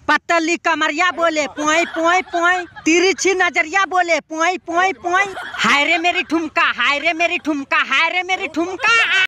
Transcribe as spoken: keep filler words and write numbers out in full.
पतली कमरिया बोले पोई पोई पोई, तिरछी नजरिया बोले पोई पोई पोई। हाय रे मेरी ठुमका, हाय रे मेरी ठुमका, हाय रे मेरी ठुमका।